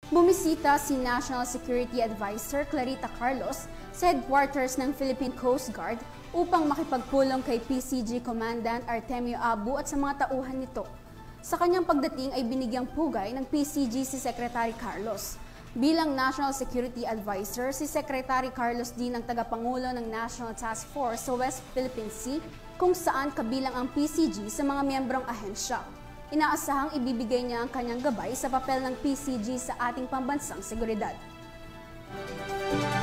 Bumisita si National Security Advisor Clarita Carlos sa headquarters ng Philippine Coast Guard upang makipagpulong kay PCG Commandant Artemio Abu at sa mga tauhan nito. Sa kanyang pagdating ay binigyang pugay ng PCG si Secretary Carlos. Bilang National Security Advisor, si Secretary Carlos din ang tagapangulo ng National Task Force sa West Philippine Sea kung saan kabilang ang PCG sa mga miyembrong ahensya. Inaasahang ibibigay niya ang kanyang gabay sa papel ng PCG sa ating pambansang seguridad.